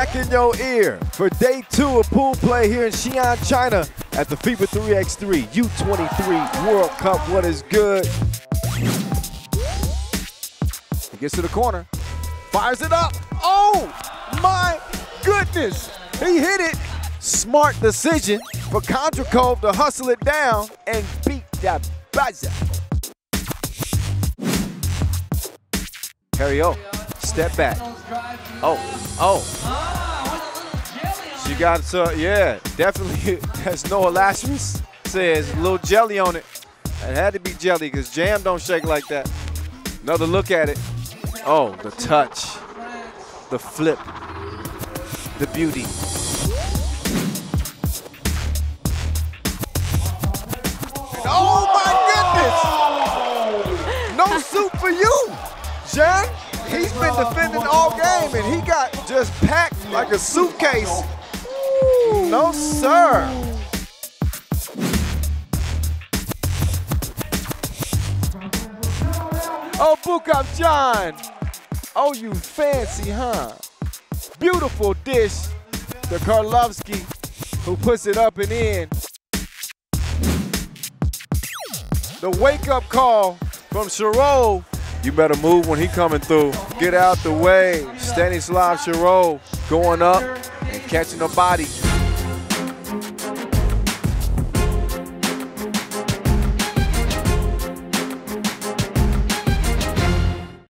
rock in your ear for day 2 of pool play here in Xi'an, China at the FIBA 3x3 U23 World Cup. What is good? He gets to the corner, fires it up. Oh my goodness, he hit it. Smart decision for Kondrakov to hustle it down and beat that buzzer. Harry O, step back. Oh. She got, yeah, definitely, as Noah Lashless says, a little jelly on it. It had to be jelly because jam don't shake like that. Another look at it. Oh, the touch, the flip, the beauty. Oh my goodness! No soup for you, John. He's been defending all game and he got just packed like a suitcase. No, sir. Oh, Bukov John. Oh, you fancy, huh? Beautiful dish. The Karlovsky who puts it up and in. The wake-up call from Sharov. You better move when he coming through. Get out the way. Stanislav Sharov going up and catching a body.